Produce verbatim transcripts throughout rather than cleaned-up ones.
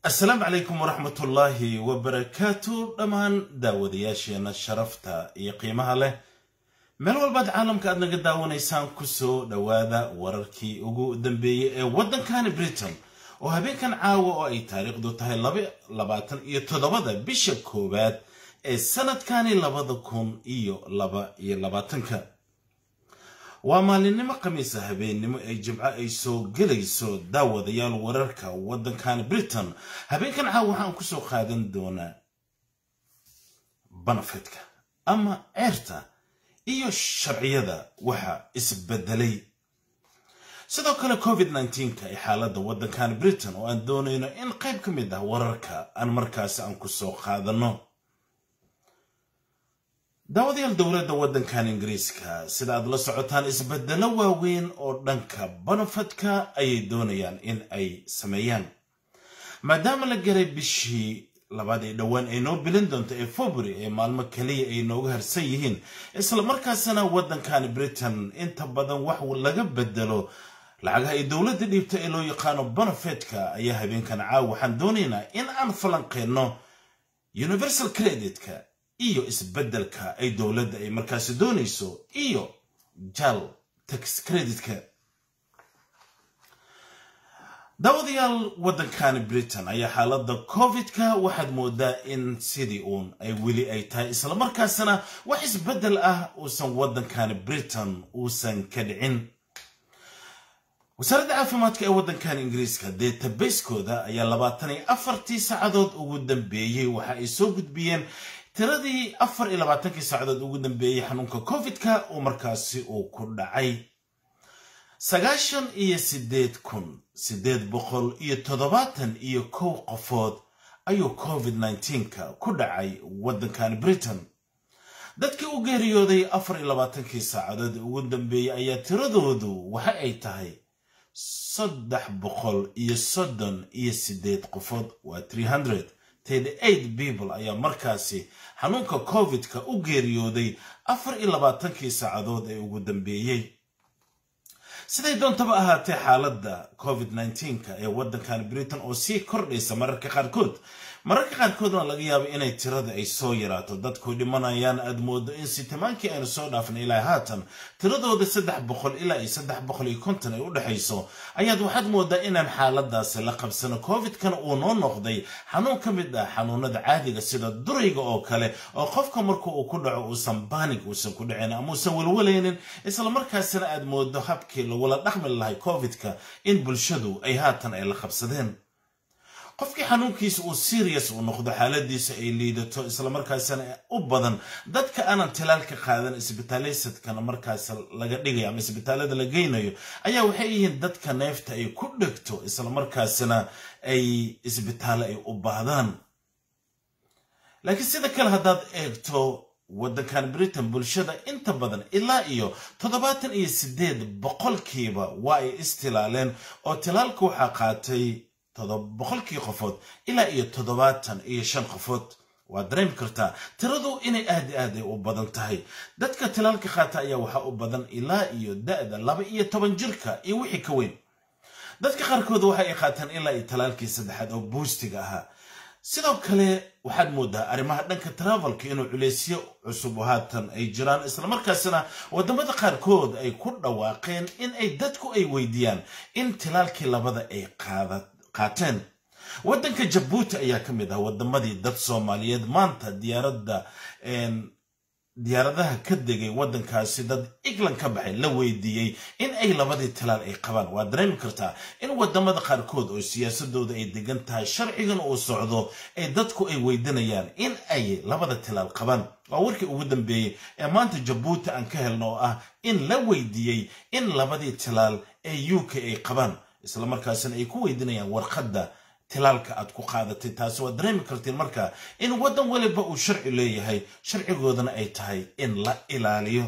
السلام عليكم ورحمة الله وبركاته. دمان داودياشينا شرفتا يقيمها له من والبعد عالم كأدنا قد داونيسان كسو دوادا ورركي وقو دنبي ودن كان بريتن وهبين كان عاو اي تاريخ دو تهي لبي لباتن يتضبدا بشكوبات السنة كان لبادكم ايو لبا يلباتنك وما لنما قميصة هبين نمو اي جمعة اي سو قليسو داوة ديال ورركا ودن كان بريتن هبين كان عاوحان كسو خادن دونا بنفتك اما عيرتا ايو الشرعية دا وحا اسبدلي سيدو كلا كوفيد تسعة عشر كاي حالة ودن كان بريتن وان دونينو ان قيب كميدا ورركا ان مركاس ان كسو خادنو داودي الدولة ودن كان إنجليزكا سيدا أدلا سعوتان إسبدلوا واوين أو دنكا بنفتكا أي دونيان إن أي سميان مادام لقري بشي لبادي دوان أي نو بلندون تأي فوبري أي مالمكالية أي نو هرسيهين إسلا مركزنا ودن كان بريتن إنت بدن وحو لقب بدلو لعاقها أي دولة دي بتأيلو يقانو بنفتكا أيها بين كان عاو حندونينا إن أنفلن قينو يونيفرسال كريديتكا iyo isbedelka ay dawladda ay markaas doonayso iyo jal tax creditka dawadayaal wadankan Britain ayaa xaaladda covid-ka waxaad moodaa in sidii uun ay weli ay tahay isla markaasna wax isbedel ah uusan wadankan Britain uusan ka dhicin wasaaradda caafimaadka ee wadankan Ingiriiska database-kooda ayaa labaatan iyo afar saacadood ugu dambeeyay waxa ay soo gudbiyeen tiradii afar iyo labaatan saacadood ugu dambeeyay xanuunka covid-ka oo markaasi uu ku dhacay sagaashan iyo sideed kun sideed boqol iyo toddobaatan iyo kow qofood ayuu covid nineteen-ka ku dhacay wadankan Britain dadkii u geeriyooday afar iyo labaatan saacadood ugu dambeeyay ayaa tiradoodu waxa ay tahay saddex boqol iyo soddon iyo sideed qofood waa three hundred thirty-eight people ayaa markaasi xanuunka covid-ka u geeriyooday afar iyo labaatan saacadood ee ugu dambeeyay siday doontaba ahaatee xaaladda covid nineteen-ka ee wadankan Britain oo sii kordhaysa mararka qaarkood mararka qaarkoodna laga yaabo inay tirada ay soo yaraato dadku dhimanayaan aad moodo in sitimaankii aynu soo dhaafnay ilaa haatan tiradooda saddex boqol ilaa iyo saddex boqol iyo konton ay u dhaxayso ayaad waxaad moodaa inaan xaaladaasi la qabsano covid-kan uu noo noqday xanuun ka mid ah xanuunada caadiga sida durayga oo kale oo qofka marka uu ku dhaco uusan panic uusan ku dhicin ama uusan walwalaynin isla markaasna aad moodo habkii lagula dhaqmi lahay covid-ka in bulshadu ay haatan ay la qabsadeen qofkii xanuunkiisa uu serious uu noqdo xaaladiisa ay liidato isla markaasna u badan dadka aanan talaalka qaadan isbitaalaysadkana markaas laga dhigayo ama isbitaalada la geynayo ayaa waxay yihiin dadka neefta ay ku dhigto isla markaasna ay isbitaalo ay u baahdaan laakiin sida kale haddaad eegto wadankan Britain bulshada inta badan ilaa iyo toddobaatan iyo sideed boqolkiiba waa ay istilaaleen oo talaalka waxaa qaatay boqolkii qofood ilaa iyo toddobaatan iyo shan qofood waa dareemi kartaa tiradu inay aad aad u badan tahay dadka talaalka qaata ayaa waxa u badan ilaa iyo da'da laba iyo toban jirka iyo wixii ka weyn dadka qaarkood waxa ay qaataan ilaa iyo talaalkii saddexaad oo boostiga ahaa sidoo kale waxaad moodaa arrimaha dhanka travelka inuu culeysyo cusub haatan ay jiraan isla markaasna wadamada qaarkood ay ku dhawaaqeen in ay dadku ay weydiiyaan in talaalkii labada ay qaadaan qaateen wadanka Djibouti ayaa ka mid ah wadamadii dad Soomaaliyeed maanta diyaaradda een diyaaradaha ka degay wadankaasi dad England ka baxay la weydiiyay in ay labadii talaal ay qabaan waa dareemi kartaa in wadamada qaarkood oo siyaasadooda ay degan tahay sharcigan uu socdo ay dadku ay weydiinayaan in ay labada talaal qabaan waa warkii ugu dambeeyay ee maanta Djibouti aan ka helno oo ah in la weydiiyay in labadii talaal ee U K ay qabaan isla markaasna ay ku weydiinayaan warqadda talaalka aad ku qaadatay taas waa dareemi kartiin marka in wadan waliba uu sharci leeyahay sharcigoodana ay tahay in la ilaaliyo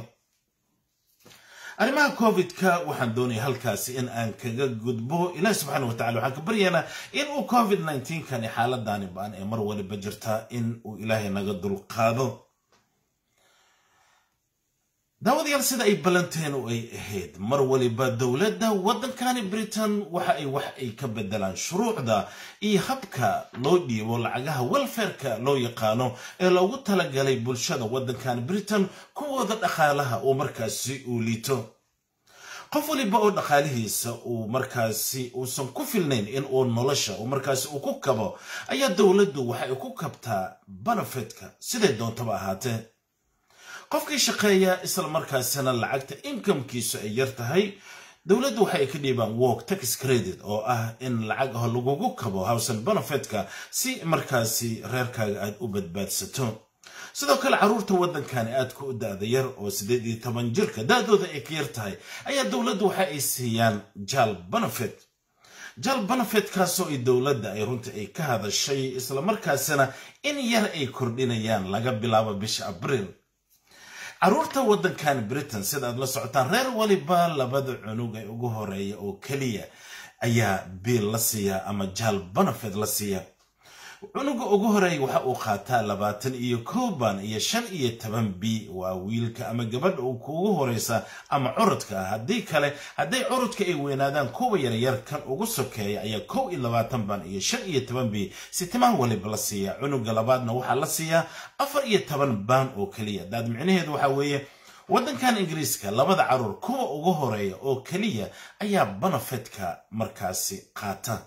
arrimaha covid-ka waxaan doonay halkaas in aan kaga gudbo ilaahay subxaanahu wa ta'ala waxaan ka baryaynaa in uu covid nineteen-kan xaaladani baan ee mar waliba jirta in uu ilaahay naga dulqaado daawadayaal sida ay balanteen oo ay ahayd mar waliba dawladda waddankani Britain waxa ay wax ay ka bedelaan shuruucda iyo habka loo dhiibo lacagaha welfare-ka loo yaqaano ee loogu talagalay bulshada waddankani Britain kuwooda dhaqaalaha oo markaasi uu liito qof waliba oo dhaqaalihiisa uu markaasi uusan ku filnayn in uu nolosha uu markaasi uu ku kabo ayaa dawladdu waxa ay ku kabtaa benefit-ka sidee doontaba ahaatee qofkii shaqeeya isla markaasina lacagta income-kiisu ay yar tahay dawladdu waxa ay ka dhiibaan work tax credit oo ah in lacag ah lagugu kabo housing benefit-ka si markaasi reerkaaga aad u badbaadsato sidoo kale caruurta waddankani aad ku daada yar oo sideed iyo toban jirka daadooda ay ka yar tahay ayaa dawladdu waxa ay siiyaan jal benefit jal benefit kaasoo ay dawladda ay runta ay ka hadashay isla markaasina in yar ay kordhinayaan laga bilaabo bisha Abriil caruurta waddankani Britain sida aad la socotaan reer waliba labada cunug ay ugu horeeya oo kaliya ayaa biil la siiya ama jal benefit la siiya cunuga ugu horeeya waxa uu qaataa labaatan iyo kow baan iyo shan iyo toban b waa wiilka ama gabadha uu kuugu horeysa ama curudka ah haddii kale hadday curudka ay weynaadaan kuwa yaryar kan ugu sokeeya ayaa kow iyo labaatan baan iyo shan iyo toban b si timaan waliba la siiya cunuga labaadna waxaa la siiyaa afar iyo toban baan oo kaliya daad micnaheedu waxa weeye waddankan Ingiriiska labada caruur kuwa ugu horeeya oo kaliya ayaa benefit-ka markaasi qaata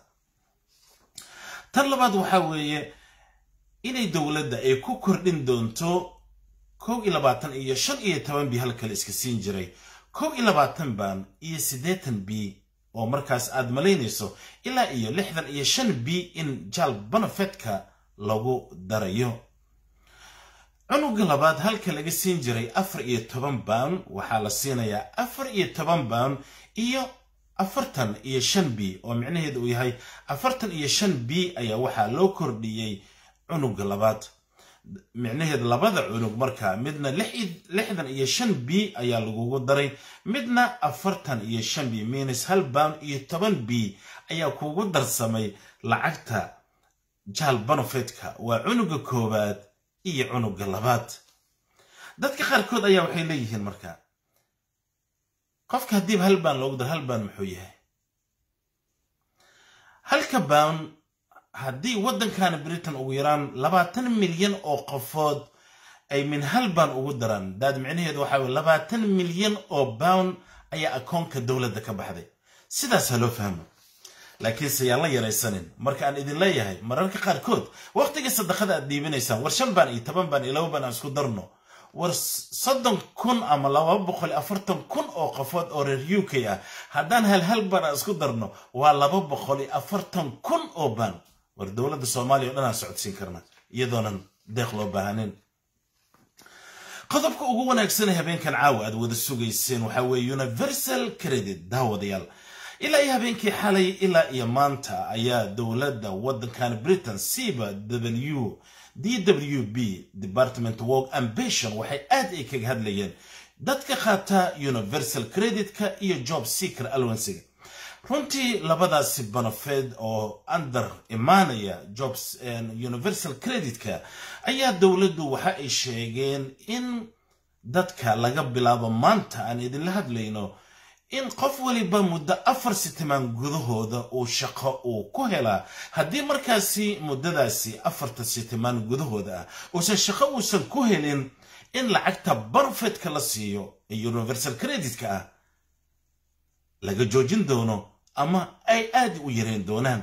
tan labaad waxa weeye inay dawladda ay ku kordhin doonto kow iyo labaatan iyo shan iyo toban b halkale iska siin jiray kow iyo labaatan baan iyo siddeetan b oo markaas aad malaynayso ilaa iyo lixdan iyo shan b in jal benefit-ka lagu darayo cunuga labaad halka laga siin jiray afar iyo toban baan waxaa la siinayaa afar iyo toban baan iyo afartan iyo shan b oo micnaheedu uu yahay afartan iyo shan b ayaa waxaa loo kordhiyay cunuga labaad micnaheedu labada cunug markaa midna lixdan iyo shan b ayaa lagugu daray midna afartan iyo shan b minus hal baan iyo toban b ayaa kugu darsamay lacagta jal benefit-ka waa cunuga koowaad iyo cunuga labaad dadka qaarkood ayaa waxay leeyihiin markaa qofka haddii hal baan loogu daro hal baan muxuu yahay halka baan haddii waddankani Britain ugu yaraan labaatan milyan oo qofood ay min hal baan ugu daraan daad micnaheedu waxa weeye labaatan milyan oo baan ayaa akoonka dawladda ka baxday sidaas ha loo fahmo laakiin se yaan la yaraysanin marka aan idin leeyahay mararka qaarkood waqtiga sadaqada aad dhiibinaysaan war shan baan iyo toban baan iyo laba baan aan isku darno war soddon kun ama laba boqol afartan kun oo qofood oo reer U K ah haddaan hal hal baan aan isku darno waa laba boqol afartan kun oo baan war dawladda Soomaaliya oo dhan aan socodsiin karna iyadoonan deeq loo baahanin qodobka ugu wanaagsan ee habeenkan caawa aad wada sugayseen waxa weeye universal credit daawadayaal ilaa iyo habeenkii xalay ilaa iyo maanta ayaa dawladda waddankan Britain siba W D W B Department of Work and Pension waxay aad ay kaga hadlayeen dadka qaata universal credit-ka iyo job seeker allowance runtii labadaasi benefit oo under imaanaya jobs and universal credit-ka ayaa dawladdu waxa ay sheegeen in dadka laga bilaabo maanta aan idinla hadlayno in qof waliba muddo afar sitimaan gudahooda uu shaqo uu ku helaa haddii markaasi muddadaasi afarta sitimaan gudahooda ah uusan shaqo uusan ku helin in lacagta benefit-ka la siiyo ee universal credit-ka ah laga joojin doono ama ay aad u yareen doonaan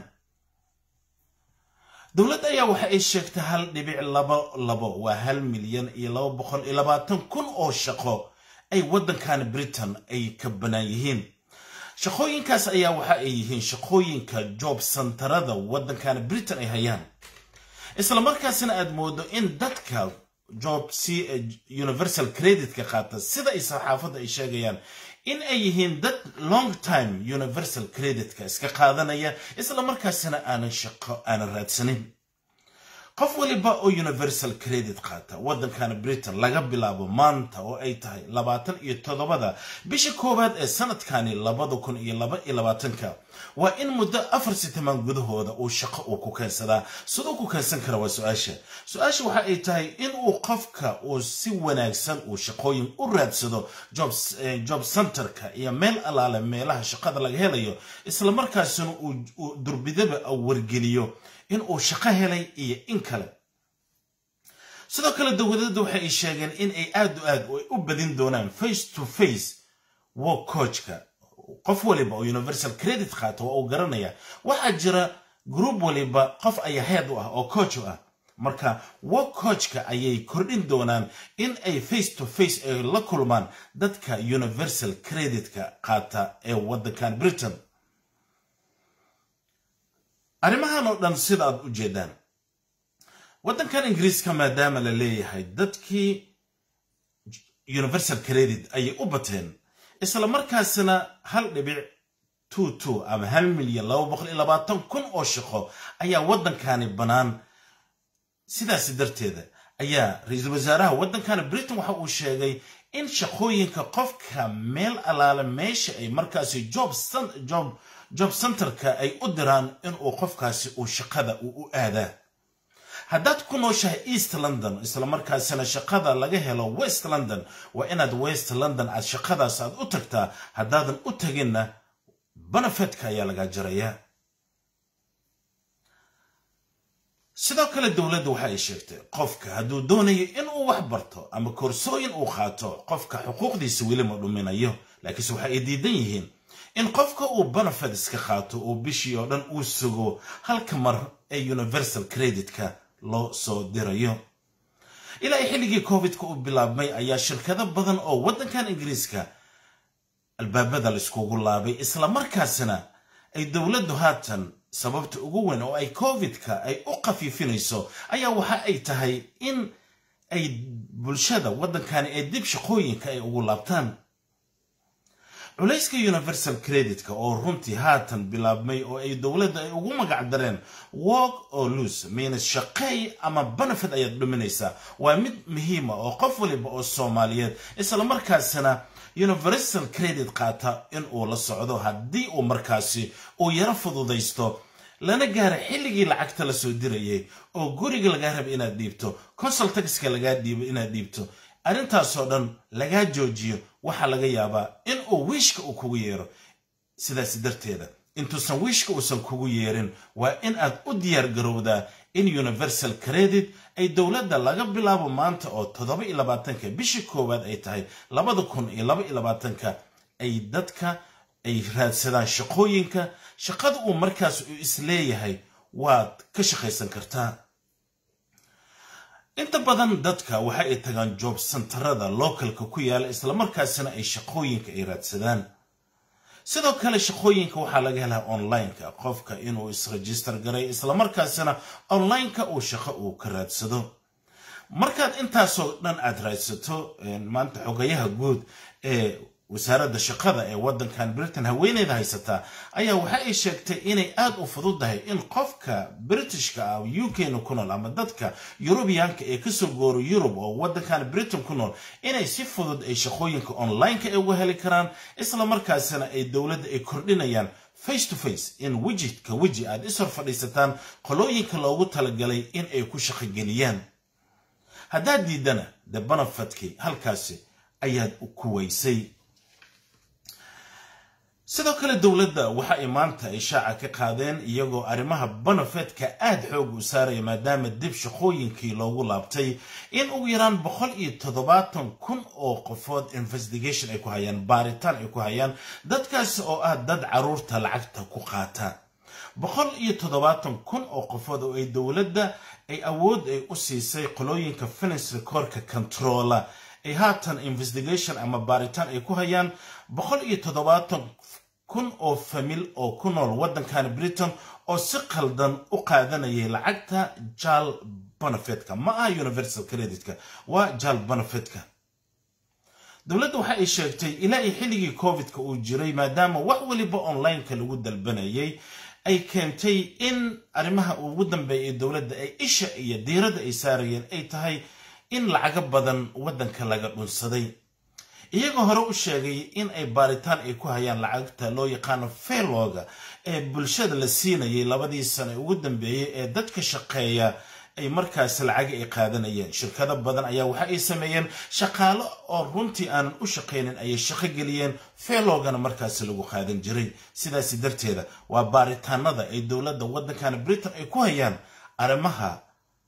dawladda ayaa waxa ay sheegtay hal dhibic labo labo waa hal milyan iyo laba boqol iyo labaatan kun oo shaqo ay waddankan Britain ay ka banaan yihiin shaqooyinkaas ayaa waxa ay yihiin shaqooyinka job centerada waddankan Britain ay hayaan isla markaasina aad moodo in dadka job si universal credit-ka qaata sida ay saxaafadda ay sheegayaan in ay yihiin dad long time universal credit-ka iska qaadanaya isla markaasina aanan shaqo aanan raadsanin qof waliba oo universal credit qaata waddankan Britain laga bilaabo maanta oo ay tahay labaatan iyo toddobada bisha koowaad ee sanadkani labada kun iyo laba iyo labaatanka waa in muddo afar sitmaan gudahooda uu shaqo uu ku keensadaa sidoo ku keensan kara waa su'aasha su'aasha waxa ay tahay in uu qofka uu si wanaagsan uu shaqooyin u raadsado jobs job centerka iyo meel alaale meelaha shaqada laga helayo isla markaasina uu durbidaba wargeliyo in uu shaqo helay iyo in kale sidoo kale dawladdu waxa ay sheegeen in ay aad u aad u badin doonaan face to face work coachka qof waliba oo universal credit qaato oo garanaya waxa jira group waliba qof ay head u ah oo coach ah marka work coachka ayay kordhin doonaan in ay face to face ay la kulmaan dadka universal creditka qaata ee waddankan Britain arrimahan oo dhan sida aad u jeedaan waddankan Ingiriiska maadaama la leeyahay dadkii universal credit ayay u bateen isla markaasna hal dhibic two two ama hal milyan laba boqol iyo labaatan kun oo shaqo ayaa waddankani banaan sidaas darteeda ayaa ra'iisul wasaaraha waddankani Britain waxa uu sheegay in shaqooyinka qofka meel alaala meesha ay markaasi job job job centerka ay u diraan in uu qofkaasi uu shaqada u aadaa haddaad ku nooshahay East London isla markaasina shaqada laga helo West London waa inaad West London aad shaqadaas aad u tagtaa haddaadan u taginna benefitka ayaa laga jaraya sidoo kale dawladdu waxa ay sheegtay qofka hadduu doonayo in uu wax barto ama koorsooyin uu qaato qofka xuquuqdiisa weli ma dhuminayo laakiin waxa ay diidan yihiin in qofka uu benefit iska qaato oo bishii oo dhan uu sugo halka mar ee universal creditka loo soo dirayo ilaa xilligii covid-ka uu bilaabmay ayaa shirkado badan oo waddankan Ingiriiska albaabada la iskugu laabay isla markaasna ay dawladdu haatan sababta ugu weyn oo ay covid-ka ay u qafiifinayso ayaa waxa ay tahay in ay bulshada waddankan ee dib shaqooyinka ay ugu laabtaan culayska universal creditka oo runtii haatan bilaabmay oo ay dawladda ay ugu magac dareen work or lose means shaqay ama benefit ayaad dhuminaysaa waa mid muhiim ah oo qof waliba oo Soomaaliyeed isla markaasna universal credit qaata in uu la socdo haddii uu markaasi uu yara fududaysto lana gaaro xilligii lacagta la soo dirayay oo guriga laga rab inaad dhiibto consul taxka laga dhiibo inaad dhiibto arrintaas oo dhan laga joojiyo waxa laga yaabaa in uu wishka uu kugu yeero sidaas darteeda intuusan wishka uusan kugu yeerin waa in aad u diyaar garowdaa in universal credit ay dawladda laga bilaabo maanta oo toddoba iyo labaatanka bishii koowaad ay tahay labada kun iyo laba iyo labaatanka ay dadka ay raadsadaan shaqooyinka shaqada uu markaas uu isleeyahay waad ka shaqaysan kartaa inta badan dadka waxa ay tagaan job centerada localka ku yaala isla markaasna ay shaqooyinka ay raadsadaan sidoo kale shaqooyinka waxa laga helaa online-ka qofka inuu is register garay isla markaasna online-ka uu shaqo uu ka raadsado markaad intaasoo dhan aad raadsato maanta xogayaha guud ee wasaaradda shaqada ee waddankan Britain haweeneyda haysata ayaa waxa ay sheegtay inay aad u fududahay in qofka Britishka ah U K ku nool ama dadka Europeanka ee ka soo gooro Europe oo waddankan Britain ku nool inay si fudud ay shaqooyinka online-ka ay uga heli karaan isla markaasna ay dawladda ay kordhinayaan face to face in widgetka widget aad isor fadhiisataan qolooyinka loogu talagalay in ay ku shaqo geliyaan haddaad diidana the benefitki halkaasi ayaad ku waysay sidoo kale dawladda waxa ay maanta ishaaca ka qaadeen iyagoo arrimaha benefitka aad xoog u saaraya maadaama dib shaqooyinkii loogu laabtay in ugu yaraan boqol iyo toddobaatan kun oo qofood investigation ay ku hayaan baaritaan ay ku hayaan dadkaas oo ah dad caruurta lacagta ku qaata boqol iyo toddobaatan kun oo qofood oo ay dawladda ay awood ay u siisay qolooyinka finance recordka controller ay haatan investigation ama baaritaan ay ku hayaan boqol iyo toddobaatan kun oo famil oo ku nool waddankan Britain oo si qaldan u qaadanayay lacagta jaal benefitka ma aha universal creditka waa jaal benefitka dawladdu waxa ay sheegtay ilaa xilligii covid-ka uu jiray maadaama wax waliba online-ka lagu dalbanayay ay keentay in arrimaha ugu dambeeyay dowladda ay isha iyo diiradda ay saarayeen ay tahay in lacaga badan waddanka laga dhunsaday iyagoo hore u sheegay in ay baaritaan ay ku hayaan lacagta loo yaqaano fayloga ee bulshada la siinayay labadii sano ugu dambeeyay ee dadka shaqeeya ay markaas lacag ay qaadanayeen shirkado badan ayaa waxa ay sameeyeen shaqaalo oo runtii aan u shaqeynin ay shaqo geliyeen faylogana markaas lagu qaadan jiray sidaas darteeda waa baaritaanada ay dowladda waddankan Britain ay ku hayaan arrimaha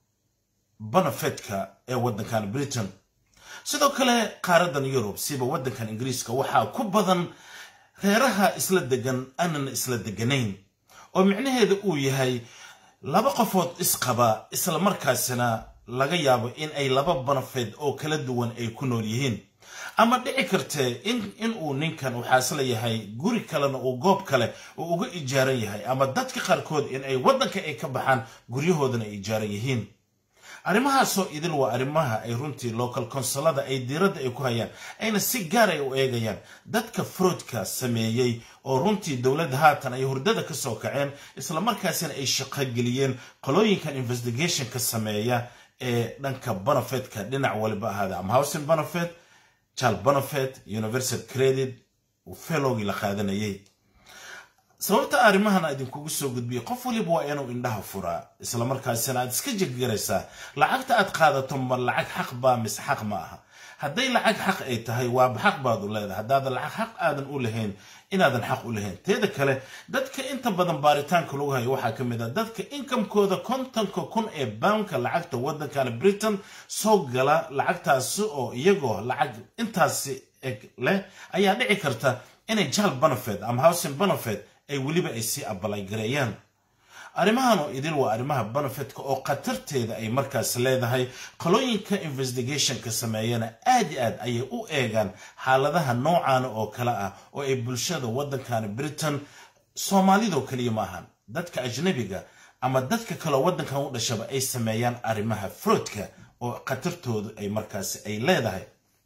benefitka ee waddankan Britain sidoo kale qaaradan Europe siba waddankan Ingiriiska waxa ku badan reeraha isla degan aanan isla deganayn oo micnaheedu uu yahay laba qofood isqaba isla markaasina laga yaabo in ay laba benefit oo kala duwan ay ku nool yihiin ama dhici kartay in in uu ninkan uu xaasla yahay guri kalena uu goob kale uu uga ijaaran yahay ama dadka qaarkood in ay waddanka ay ka baxaan guryahoodana ay ijaaran yihiin arrimahaasoo idil waa arrimaha ay runtii local councilada ay diiradda ay ku hayaan ayna si gaar ay u eegayaan dadka fraudka sameeyay oo runtii dowladda haatan ay hurdada ka soo kaceen isla markaasina ay shaqo geliyeen qolooyinkan investigation ka sameeya ee dhanka benefitka dhinac waliba ahaada ama housing benefit child benefit universal credit oo faylogi la qaadanayay sababta arrimahan idinkugu soo gudbiyo qof waliba waa inuu indhaha furaa isla markaasina aad iska jiggaraysaa lacagta aad qaadato ma lacag xaq baa mis xaq ma aha hadday lacag xaq ay tahay waa xaq baad u leedahay haddaad lacag xaq aadan u lahayn inaadan xaq u lahayn teeda kale dadka inta badan baaritaanka lagu hayo waxaa ka mid ah dadka inkamkooda kontonka kun ee poundka lacagta waddankan Britain soo gala lacagtaasi oo iyagoo lacag intaasi eg leh ayaa dhici karta inay child benefit ama housing benefit ay waliba ay si abalay gareeyaan arrimahan oo idil waa arrimaha benefitka oo qatarteeda ay markaas leedahay qolooyinka investigation ka sameeyana aad aad ayay u eegaan xaaladaha noocan oo kala ah oo ay bulshada waddankan Britain Soomaalidu kaliya ma ahan dadka ajnabiga ama dadka kale waddankan u dhashaba ay sameeyaan arrimaha fraudka oo qatartoodu ay markaas ay leedahay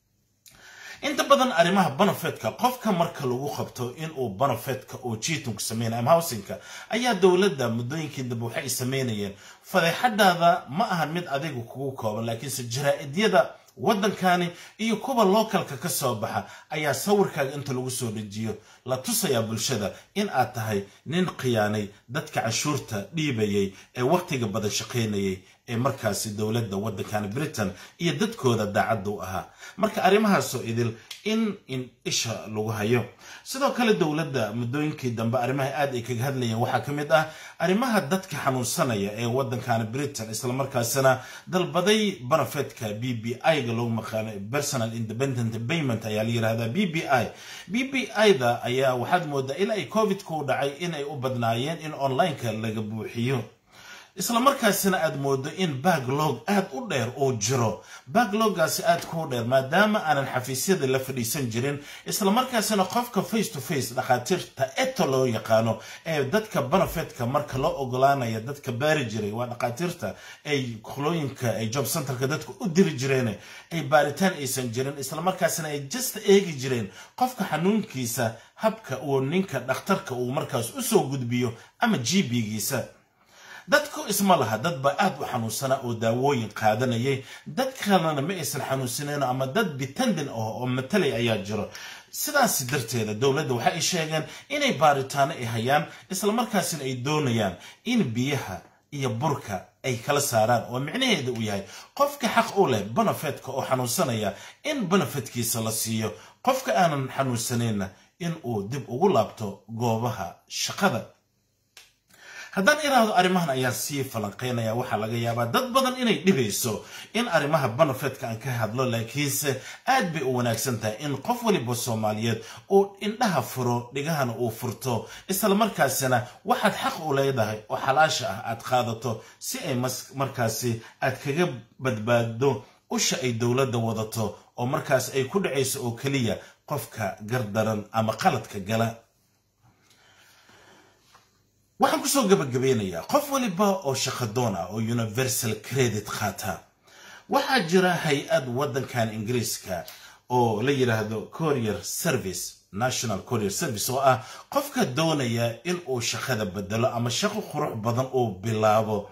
inta badan arrimaha benefitka qofka marka lagu qabto in uu benefitka oo cheating sameeyay ama housingka ayaa dowladda muddooyinkii dib waxay sameeyeen fadeexadaada ma aha mid adigu kugu kooban laakiin jaraa'idiyada waddankani iyo kuwa localka ka soo baxa ayaa sawirkaaga inta lagu soo dhajiyo la tusaya bulshada in aad tahay nin qiyaanay dadka cashuurta dhiibayay ee waqtiga badan shaqeynayay ee markaas dowladda waddankan Britain iyo dadkooda daacad u ahaa marka arrimahaas oo idil in in isha lagu hayo sidoo kale dowladda muddooyinkii dambe arrimaha aad ay kaga hadlayeen waxa kamid ah arrimaha dadka xanuunsanaya ee waddankan Britain isla markaasina dalbaday benefitka B B I ga loo maqaano personal independent payment ayaa la yiraahdaa B B I B B I da ayaa waxaad moodaa ilaa ay covid ku dhacay in ay u badnaayeen in online ka laga buuxiyo isla markaasina aad moodo in backlog aad u dheer oo jiro backloggaasi aad ku dheer maadaama aanan xafiisyada la fadhiisan jirin isla markaasina qofka face to face dhaqaatiirta eto loo yaqaano ee dadka benefitka marka loo ogolaanaya dadka baari jiray waa dhaqaatiirta ay qolooyinka ay job centerka dadku u diri jireen ay baaritaan aysan jirin isla markaasina ay just eegi jireen qofka xanuunkiisa habka uu ninka dhakhtarka uu markaas u soo gudbiyo ama G P giisa dadku isma laha dad ba aad u xanuunsana oo daawooyin qaadanayay dad kalena ma aysan xanuunsaneen ama dad bitandin oo matalay ayaa jiro sidaas darteeda dowladda waxa ay sheegeen inay baaritaano ay hayaan isla markaasina ay doonayaan in biyaha iyo burka ay kala saaraan oo micnaheedu uu yahay qofka xaq u leh benefitka oo xanuunsanaya in benefitkiisa la siiyo qofka aanan xanuunsanayna in uu dib ugu laabto goobaha shaqada haddaan iraahdo arrimahan ayaa sii falanqeynaya waxa laga yaabaa dad badan inay dhibayso in arrimaha benefitka aan ka hadlo laakiinse aad bay u wanaagsan tahay in qof waliba Soomaaliyeed oo indhaha furo dhigahana uu furto isla markaasina waxaad xaq u leedahay oo xalaasha ah aad qaadato si ay markaasi aad kaga badbaado usha ay dowladda wadato oo markaas ay ku dhacayso oo kaliya qofka gardaran ama qaladka gala waxaan ku soo gabagabeynayaa qof waliba oo shaqadoon ah oo universal credit qaata waxaa jira hay-ad waddankan Ingiriiska oo la yiraahdo courier service national courier service oo ah qofka doonaya in uu shaqada bedelo ama shaqo qurux badan uu bilaabo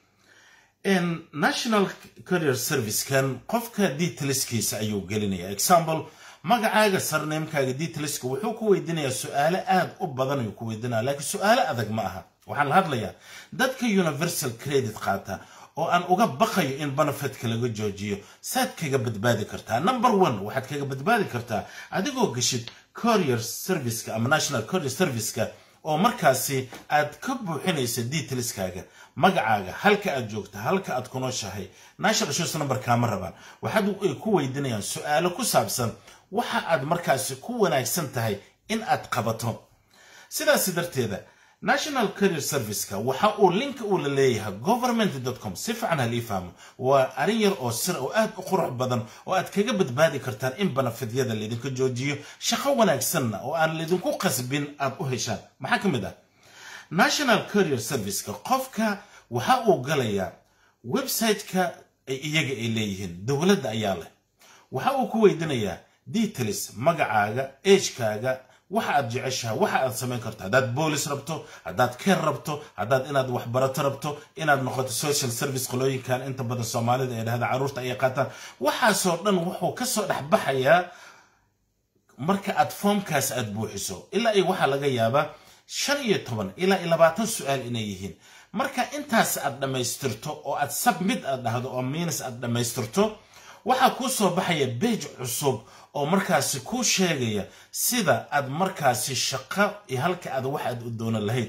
in national courier service kan qofka detailskiisa ayuu gelinaya example magacaaga sarneemkaaga detailska wuxuu ku weydiinayaa su'aalo aad u badan ayuu ku weydiinaya laakiin su'aalo adag ma aha waxaan la hadlayaa dadka universal credit qaata oo aan uga baqayo in benefitka laga joojiyo saad kaga badbaadi kartaa number one waxaad kaga badbaadi kartaa adigoo gashid courier service ama national courier service oo markaasi aad ka buuxinaysa detailskaaga magacaaga halka aad joogto halka aad ku nooshahay national insurance number kaama rabaan waxaad ku weydiinayaan su'aalo ku saabsan waxa aad markaasi ku wanaagsan tahay in aad qabato sidaas darteeda national courier service waxa uu link uu la leeyahay government dot com si fiican hal ifahmo waa arin yar oo sir oo aad u qurux badan oo aad kaga badbaadi kartaan in benefityada leedinka joojiyo shaqo wanaagsan oo aan leedinku qasbin aad u heshaan maxaa kamid ah national courier service qofka waxa uu galaya website-ka ay iyaga ay leeyihiin dawladda ayaa leh waxa uu ku weydiinayaa details magacaaga age-kaaga waxa aad jeceshahay waxa aad sameyn karto hadaad boolis rabto hadaad care rabto hadaad inaad wax barato rabto inaad noqoto social service qolooyinkan inta badan Soomaalida ay dhahda caruurta ay qaataan waxa soo dhan wuxuu ka soo dhaxbaxaya marka aad formkaas aad buuxiso ilaa ay waxa laga yaabaa shan iyo toban ilaa labaatan su'aal inay yihiin marka intaas aad dhameystirto oo aad submit aad dhahdo oo means aad dhameystirto waxa ku soo baxaya page cusub oo markaasi ku sheegaya sida aad markaasi shaqo iyo halka aad wax aad u doona lahayd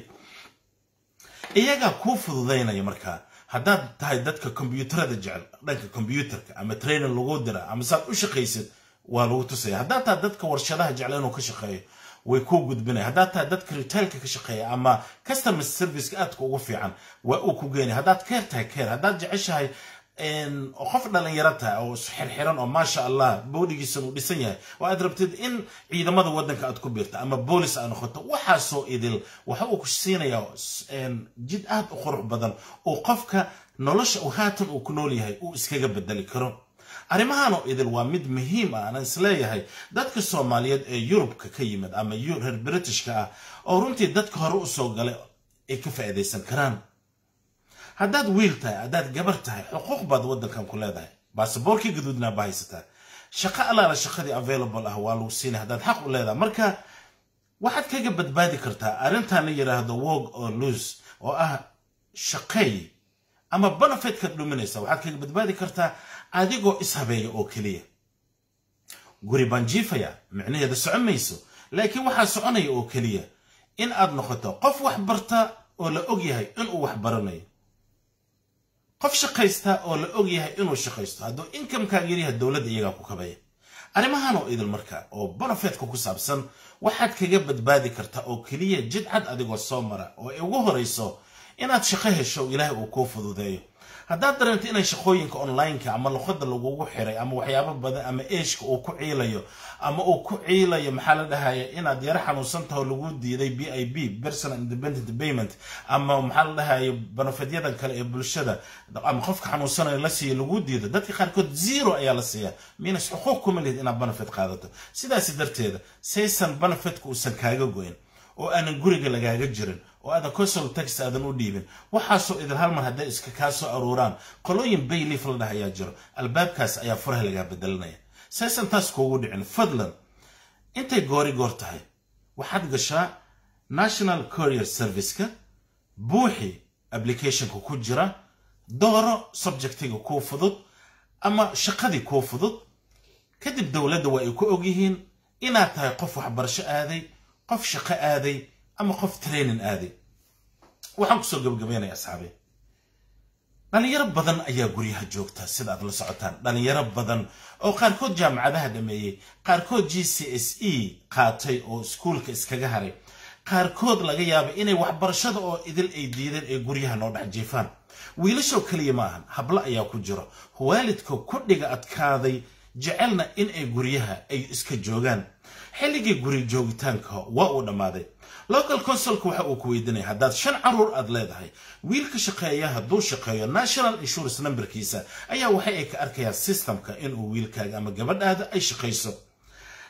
iyaga ku fududeynaya marka hadaad tahay dadka kombiyuutarada jecel dhanka kombiyuutarka ama training lagu dira ama saad u shaqaysid waa lagu tusaya hadaad tahay dadka warshadaha jecel inuu ka shaqeeyo way ku gudbinay hadaad tahay dadka retailka ka shaqeeya ama customer service aad ku ugu fiican waa uu ku geeyay hadaad care tahay care hadaad jeceshahay in qof dhalinyaro tahay oo xirxiran oo ma sha Allah boodigiisa uu dhisan yahay oo aad rabtid in ciidamada wadanka aad ku biirto ama police aan noqoto waxa soo idil waxa uu ku siinayaa jid aad u qurux badan oo qofka nolosha uu haatan uu ku nool yahay uu iskaga bedeli karo arimahan oo idil waa mid muhiim ah aan isleeyahay dadka Soomaaliyeed ee Yurubka ka yimid ama reer Britishka ah oo runtii dadka hore u soo galay ay ka faa'iideysan karaan hadaad wiil tahay hadaad gabar tahay xuquuq baad wadankan ku leedahay baasaboorkii gaduudna ba haysataa shaqo alaala shaqadii available ah waa lagu siinay hadaad xaq u leedahay marka waxaad kaga badbaadi kartaa arintan la yiraahdo work or lose oo ah shaqay ama benefit ka dhuminaysa waxaad kaga badbaadi kartaa adigoo ishabeeyo oo kaliya guri banjifaya macnaheedu socomayso laakiin waxa soconaya oo kaliya in aad noqoto qof wax barta oo la og yahay in uu wax baranayo qof shaqaysta oo la og yahay inuu shaqaysto hadoo income ka yariha dawladda iyaga ku kabaya arimahan oo idil marka oo benefit ku saabsan waxaad kaga badbaadi kartaa oo kaliya jid cad adigoo soo mara oo ay ugu horeyso inaad shaqo hesho Ilaahay uu ku fududeeyo hadaad dareento inay shaqooyinka online-ka ama luqadda lagugu xiray ama waxyaabo badan ama eeshka uu ku ciilayo ama uu ku ciilayo maxaa la dhahayaa inaad yara xanuunsan tahay lagu diiday B I B personal independent payment ama maxaa la dhahayaa benefityada kale ee bulshada ama qofka xanuunsan la siiyo lagu diido dadka qaarkood zero ayaa la siiyaa minas xuquuq kuma leh inaad benefit qaadato sidaas darteeda saysan benefitku uusan kaaga goyn oo aan guriga lagaaga jirin oo aad council tax aadan u dhiibin waxa soo idil hal mar haday iska ka soo aruuraan qolooyin bayleaf la dhahayaa jiro albaabkaas ayaa furaha laga bedelanaya saysan taas kuugu dhicin fadlan intay goori goor tahay waxaad gashaa national courier service-ka buuxi application-ka ku jira dooro subject-ga ku fudud ama shaqadii ku fudud kadib dawladda waa ay ku og yihiin inaad tahay qof waxbarasho aaday qof shaqo aaday ama qof training aaday waxaan ku soo gabagabeynaya asxaabi dhalinyaro badan ayaa guryaha joogta sida aad la socotaan dhalinyaro badan oo qaarkood jaamacadaha dhameeyay qaarkood G C S E qaatay oo iskuulka iskaga haray qaarkood laga yaabo inay waxbarashada oo idil ay diideen ee guryaha noo dhex jiifaan wiilasho kaliya ma ahan habla ayaa ku jiro waalidka ku dhiga adkaaday jecelna in ay guryaha ay iska joogaan xilligii guri joogitaanka waa uu dhamaaday local council waxa uu ku weydiinay hadaad shan caruur aad leedahay wiilka shaqeeya haduu shaqeeyo national insurance numberkiisa ayaa waxa ay ka arkayaan systemka in uu wiilkaaga ama gabadhaada ay shaqeyso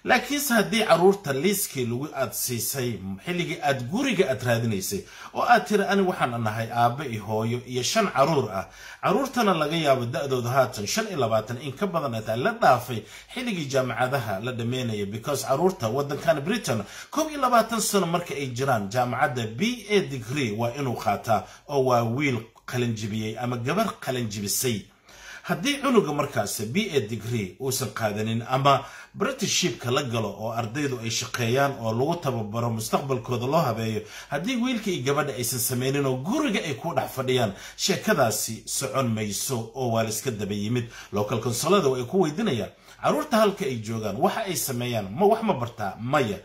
laakiin haddii caruurta liiskii lagu aad siisay xilligii aad guriga aad raadinaysay oo aad tiri ani waxaan nahay aabe iyo hooyo iyo shan caruur ah caruurtana laga yaabo da'dooda haatan shan iyo labaatan in ka badan ay la dhaafay xilligii jaamacadaha la dhameynaya because caruurta wadankan Britain koob iyo labaatan sano marka ay jiraan jaamacadda B A degree waa inuu qaataa oo waa wiil qalin jibiyay ama gabar qalin jibisay haddii cunuga markaas B A degree uusan qaadanin ama Britishshipka la galo oo ardaydu ay shaqeeyaan oo lagu tababaro mustaqbalkooda loo habeeyo haddii wiilka iyo gabadha aysan sameeynin oo guriga ay ku dhex fadhiyaan sheekadaasi socon mayso oo waa la iska daba yimid local consulada ay ku weydiinayaan caruurta halka ay joogaan waxa ay sameeyaan ma wax ma bartaa maya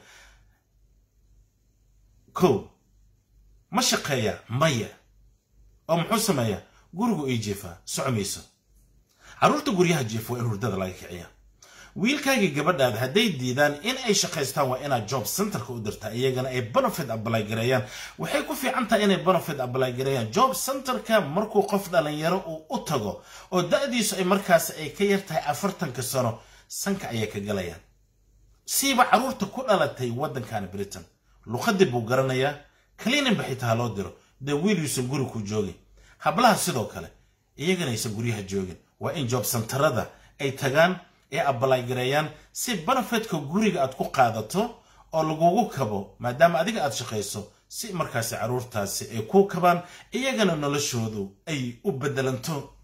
ko ma shaqeeya maya oo muxuu sameeyaa gurigu ay jeefaa socomayso caruurta guryaha jeefo in hurdada laga kiciya wiilkaaga gabadhaada haday diidaan in ay shaqeystaan waa inaad job centerka u dirtaa iyagana ay benefit apply gareeyaan waxay ku fiican tahay inay benefit apply gareeyaan job centerka markuu qof dhalinyaro uu u tago oo da'diisu ay markaas ay ka yartahay afartan sano sanka ayay ka galayaan siiba caruurta ku dhalatay wadankan Britain luqadii buu garanayaa kaliin bixitaa loo diro de wiiluusan guri ku joogin hablaha sidoo kale iyagana aysan guryaha joogin waa in job centerada ay tagaan ee apply gareeyaan si benefitka guriga aad ku qaadato oo lagugu kabo maadaama adiga aad shaqeyso si markaas caruurtaasi ay ku kabaan iyagana noloshoodu ay u bedelanto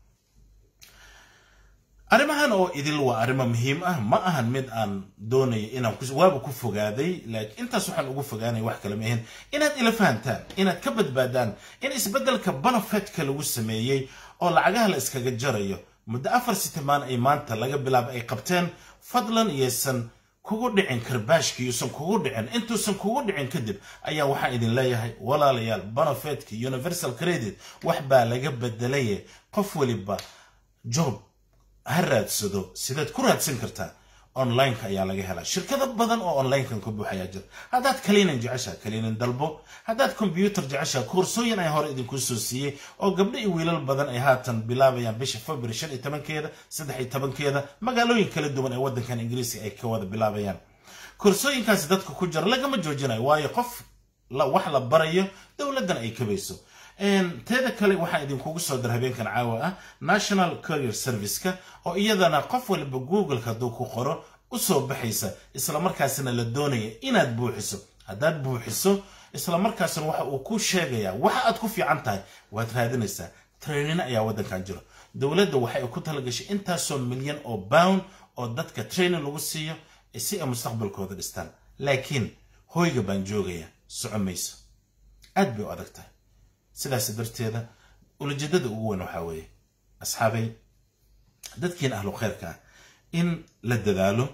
arrimahan oo idil waa arrimo muhiim ah ma ahan mid aan doonayo inaan waaba ku fogaaday laakiin intaas waxaan ugu fogaanay wax kale ma ahan inaad ila fahantaan inaad ka badbaadaan in isbedelka benefitka lagu sameeyay oo lacagaha la iskaga jarayo muddo afar sitimaan ay maanta laga bilaabo ay qabteen fadlan yeesan kugu dhicin karbaashka yuusan kugu dhicin intuusan kugu dhicin kadib ayaa waxaan idin leeyahay walaalayaal benefitka universal credit wax baa laga bedelay qof waliba job ha raadsado sidaad ku raadsan kartaa online ka ayaa laga helaa shirkado badan oo online kan ku buuxaya jir hadaad kaliinan jecesha kaliinan dalbo hadaad computer jecesha koorsooyin ay hore idinku soo siiyay oo gabdho iyo wiilal badan ay haatan bilaabayaan bisha February shan iyo tobankeeda saddex iyo tobankeeda magaalooyin kala duwan ee wadankan Ingiriiska ay ka wada bilaabayaan koorsooyinkaas dadka ku jira lagama joojinayo waayo qof la wax la barayo dawladdan ay kabayso een teeda kale waxa idin kugu soo dir habeenkan caawa ah National Courier Service-ka oo iyadana qof walba Google-ka duu ku qoro u soo baxaysa isla markaasna la doonayo inaad buuxiso hadaad buuxiso isla markaasna waxa uu ku sheegaya waxa aad ku fiican tahay waad raadinaysaa training ayaa wadankan jiro dawladda waxa ay ku talagashay intaas oo milyan oo pound oo dadka training lagu siiyo si ay mustaqbalkooda dhistaan laakiin hoyga baan joogaya socomayso aad bay u adagtahay sidaas darteeda ujeedada ugu weyn waxa weeye asxaabay dadkeen ahlu khayrka in la dadaalo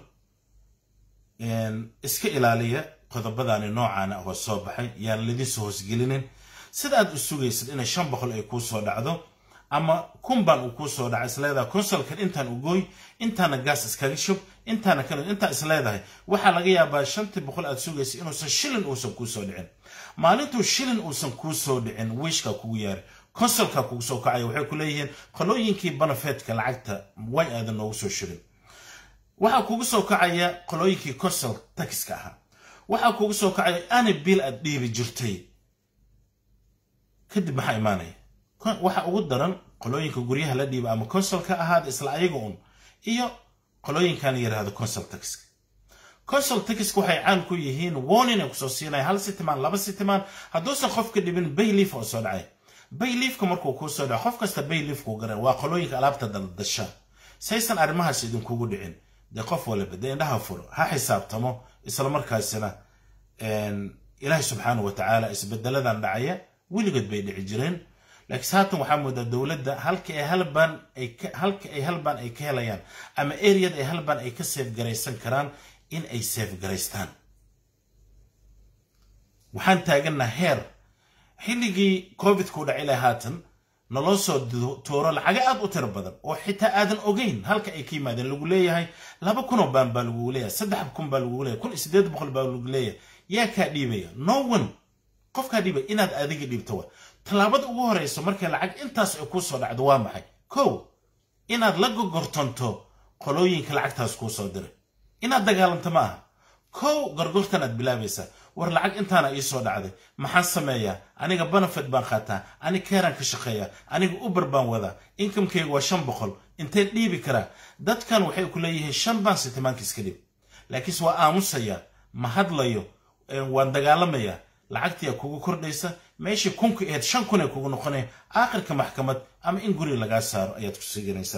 in iska ilaaliya qodobadani noocaan oo soo baxay yaan ladii soo hoosgelinin sida aad u sugaysid in shan boqol ay ku soo dhacdo ama kumban uu ku soo dhacay isleedahay consulkan intaan u gooy intaana gas iskaga shub intaana kale inta isleedahay waxa laga yaabaa shan boqol aad sugaysid inuu shilin uusan ku soo dhicin maalintu shilin uusan ku soo dhicin wishka kugu yaar consulka kugu soo kacay waxay ku leeyihiin qolooyinkii benefitka lacagta way aadan noogu soo shirin waxa kugu soo kacaya qolooyinkii consul taxka aha waxa kugu soo kacay aan biil aad dhiibi jirtay kadib maxay imaanay waxa ugu daran qolooyinka guryaha la dhiiba ama consulka ahaad isla ayaga un iyo qolooyinkan yiraahdo consul tax consul tax waxay caan ku yihiin warning ay ku soo siinay hal sitimaan laba sitimaan haddoosan qofka dhibin bayleaf oo soo dhacay bayleafka markuu ku soo dhaco qof kasta bayleaf ku garan waa qolooyinka alaabta daldasha saysan arrimahaas idin kugu dhicin de qof walba de indhaha furo ha xisaabtamo isla markaasina een ilaahay subhanahu wa ta'ala isbedeladan dhacaya wiligood bay dhici jireen laakiin saatan waxa moodaa dawladda halka ay halban ay halka ay halban ay ka helayaan ama area ay halban ay ka save garaysan karaan in ay save garaystaan waxaan taagana heer xilligii covid ku dhacay lahaatan naloo soo tooro lacag aad u tir badan oo xitaa aadan ogeyn halka ay ka yimaadeen lagu leeyahay laba kun oo baan baa lagu leeyahay saddex kun baa lagu leeyahay kun iyo siddeed boqol baa lagu leeyahay yaa ka dhiibaya no one qof ka dhiibay inaad adiga dhiibto talaabada ugu horeyso markay lacag intaas ay ku soo dhacdo waa maxay ko inaad la gogortanto qolooyinka lacagtaas ku soo diray inaad dagaalanto ma aha كو غرغرتان اد بلابيسا war lacag intaana ii soo dhacday maxaan sameeyaa aniga benefit baan qaataa ani keeran ka shaqeeyaa aniga uber baan wada income-kaygu waa shan boqol intee dhiibi karaa dadkan waxay ku leeyihiin shan baan sitamaanka iska dhib laakiin waa aamusaya ma hadlayo waan dagaalamayaa lacagtii kugu kordhaysa meeshii kunka eed shan kun ay kugu noqonay aakhirka maxkamad ama in guri laga saaro ayaad ku siganaysaa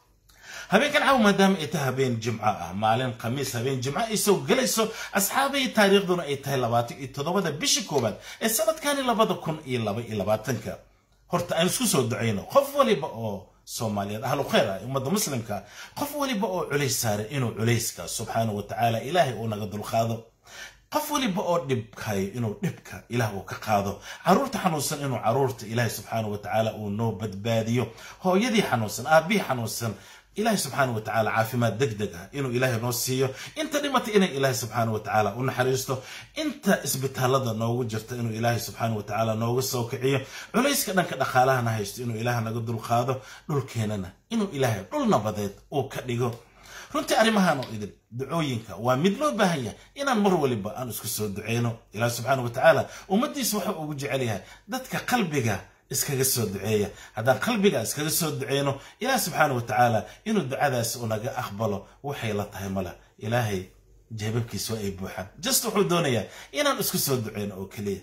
habeen kan caaw maadaama ay tahay habeen jimco ah maalin khamiis habeen jimco ay soo galayso asxaabay taariikhduna ay tahay labaatan iyo toddoba bishii koobaad ee sanadkani labada kun iyo laba iyo labaatanka horta aan isku soo duceyno qof waliba oo Soomaaliyeed ahlu khayr ah ummadda muslimka qof waliba oo culays saaray inuu culayska subhanahu wa ta'ala ilaahay uu naga dul qaado qof waliba oo dhibkay inuu dhibka ilaahay uu ka qaado caruurta xanuunsan inuu caruurta ilaahay subhanahu wa ta'ala uu noo badbaadiyo hooyadii xanuunsan aabii xanuunsan إلهي سبحانه وتعالى عافمات دقدقة إنه إلهي نوصيه أنت لما إنه إلهي سبحانه وتعالى ونحرسته أنت إثبتها لدى نوو جرت إنه إلهي سبحانه وتعالى نوو السوكعية وليس كأنك كده خالها نهيست إنه إلهي نقدر الخاضه نقول كيننا إنه إلهي قلنا بديت أو كديجو runtii arrimahan oo idin ducooyinka waa mid loo baahan yahay inaan mar waliba aan isku soo duceeyno ilaahay subhanahu wa ta'ala ummadiisa waxa uu jecel yahay dadka qalbiga iskaga soo duceeya haddaan qalbiga iskaga soo duceeyno ilaahay subhanahu wa ta'ala inuu ducadaas u naga aqbalo waxay la tahay mala ilaahay jeebabkiisa ay buuxaan just wuxuu doonayaa inaan isku soo duceeyno oo kaliya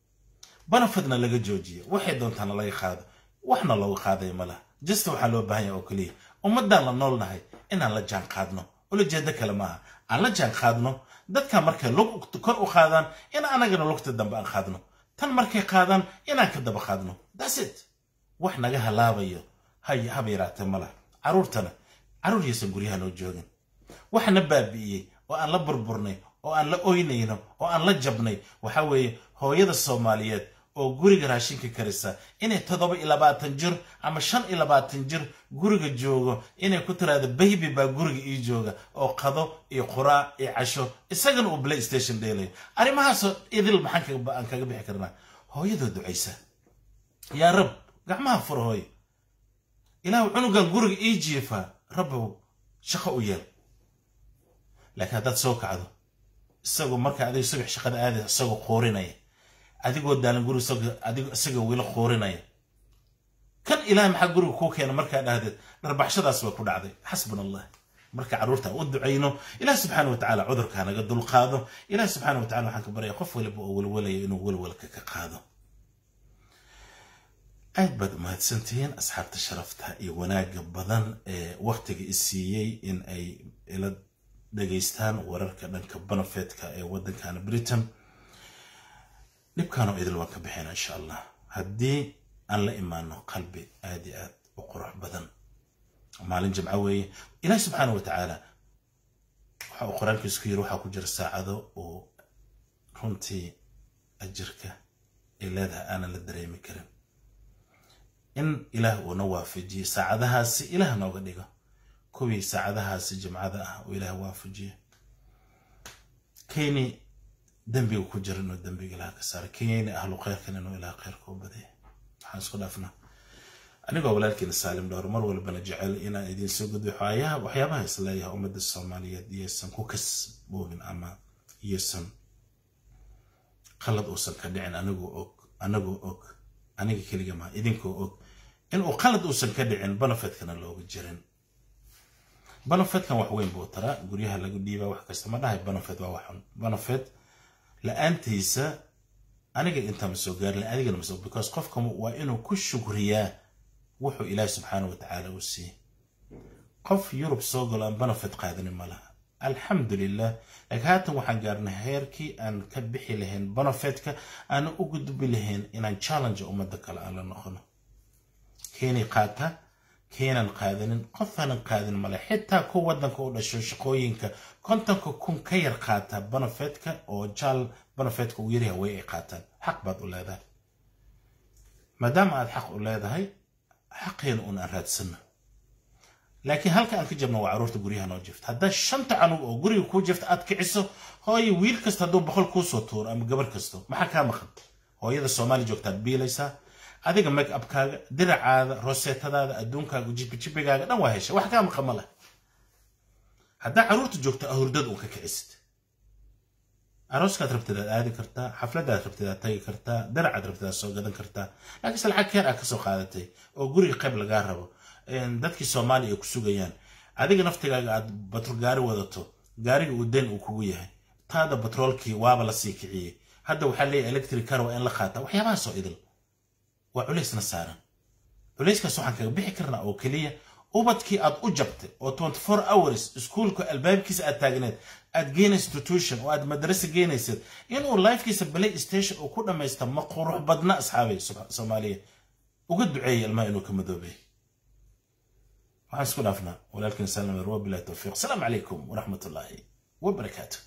banafadna laga joojiyo waxay doontaan laga qaado waxna looga qaaday mala just waxa loo baahan yahay oo kaliya ummadan la noolnahay inaan la jaan qaadno oo la jeeda kale maaha aan la jaan qaadno dadka markay lug kor u qaadaan in anagana lugta dambe aan qaadno tan markay qaadaan inaan ka daba qaadno that's it wax naga halaabayo hay habeeraata mala caruurtana caruur yeesan guryaha noo joogin waxna baabi'iyay oo aan la burburnay oo aan la ooynayno oo aan la jabnay waxa weeye hooyada Soomaaliyeed oo guriga raashinka karisa inay toddoba iyo labaatan jir ama shan iyo labaatan jir guriga joogo inay ku tiraado baby ba guriga ii jooga oo qado iyo quraa iyo casho isagana uu PlayStation dheelay arimahaas idil maxan ka aan kaga bixi karnaa hooyada duceysa yaa rab gacmaha fur hooy ilaahu cunugan guriga ii jiifa rabbu shaqo u yeel laakiin dad soo kacdo isagoo marka aday subax shaqada aad isagoo qoorinaya adigoo daalan guri adigo isaga wila qoorinaya kan ilaahay maxaa guriga ku keenay marka dhahdeed darbaxshadaas waa ku dhacday xasbunallah marka caruurta u duceyno ilaahay subhanahu wa ta'ala cudurka naga dul qaado ilaahay subhanahu wa ta'ala waxaan ka baryay qof waliba oo walwalayo inuu walwalka ka qaado aad bad mahadsantiin asxaabta sharafta iyo wanaaga badan ee waqtiga isiiyay in ay ila dhageystaan wararka dhanka benefitka ee wadankan Britain نبكانو إذا الوقت بحين إن شاء الله هدي أن لا إيمانه قلبي آدئات وقرح بدن ومعلن جمعوي إلهي سبحانه وتعالى وقرآن كيسكي روحا كجر الساعة ذو وكنتي أجرك إلا ذا أنا للدري مكرم إن إله ونوافجي ساعدها سي إله نوغديغا كوي ساعدها سي جمعها وإله وافجي كيني دنبي وكجر إنه دنبي إلى كسر كين أهل خير كان إنه إلى خير كوبدي حنسخد أفنا أنا قبل لكن السالم دار مر ولا بنجعل إنا إدين سجود وحياة وحياة ما يصليها أمد الصومالية دي يسن كوكس بوجن أما يسن خلد أوصل كدعين أنا جو أوك أنا جو أوك أنا كي جماعة إدين كو أوك إن أخلد أوصل كدعين بنفت كان لو بجرين بنفت كان وحوين بوترا قريها لقديبة وحكست ما ده بنفت وحون بنفت لأنتيسا أنا قل أنت مسوقار لأنا قل مسوق because قفكم وإنه كل شكريا وحو إله سبحانه وتعالى وسي قف يوروب سوق لأن بنفت قادن مالها الحمد لله لك هاتم وحن قارنا هيركي أن كبحي لهن بنفتك أنا أقود بلهن إن أن challenge أمدك على نخنا كيني قاتا كينا قادن قفنا قادن مالا حتى كو ودن كو دشو شقوينك كنتنكو كون كير قاتا بنفتك أو جال بنفتك ويريها ويقي قاتا حق بعض أولاده مادام عاد حق أولاده هاي حقين أن أراد سنة لكن هل كان كجبنا وعرورت قريها نوجفت هذا الشمت عنو أو قريه كو جفت أتكعسو هاي ويل كست هدو بخل كو سوتور أم قبر كستو ما حكا مخد هو يدا الصومالي جوكتات بيليسا adiga make up kaaga diracaada roseetadaada adduunkaaga jibi jibigaaga dhan waa heshay wax ka maqamala hadda caruurta joogta hurdad uu ka kicisid أروس كات ربتدا هذه كرتا حفلة ربتدا تاي كرتا درع ربتدا سو قدن كرتا لكن سلعة كان أكسو قادتي أو قري قبل جاربه إن دتك الصومالي يكسو جيان هذيك نفتي قاعد بترول جاري وضته جاري ودين وكويه هذا بترول كي وابلا سيكعيه هذا وحلي إلكتريكار وإن لخاته وحيا ما سو إذل وعليس نسارا عليس كسوحن كبيح كرنا أو كلية وبدكي أد أجبت أو أربعة وعشرين hours سكولك الباب كيس أتاجنت أد جين institution وأد مدرسة جينيسد إنه لايف كيس بلاي ستيشن وكل ما يستمق وروح بدنا أصحابي صومالية وقد دعية الماء إنه كمذوبي وحسكون أفنا ولكن سلام الرواب بالله التوفيق. السلام عليكم ورحمة الله وبركاته.